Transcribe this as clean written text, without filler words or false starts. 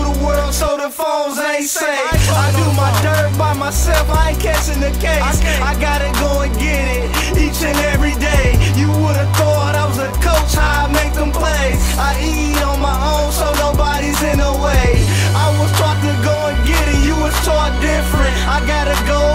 the world, so the phones ain't safe. I do my dirt by myself, I ain't catching the case. I gotta go and get it each and every day. You would've thought I was a coach, how I make them plays. I eat on my own, so nobody's in the way. I was taught to go and get it, you was taught different. I gotta go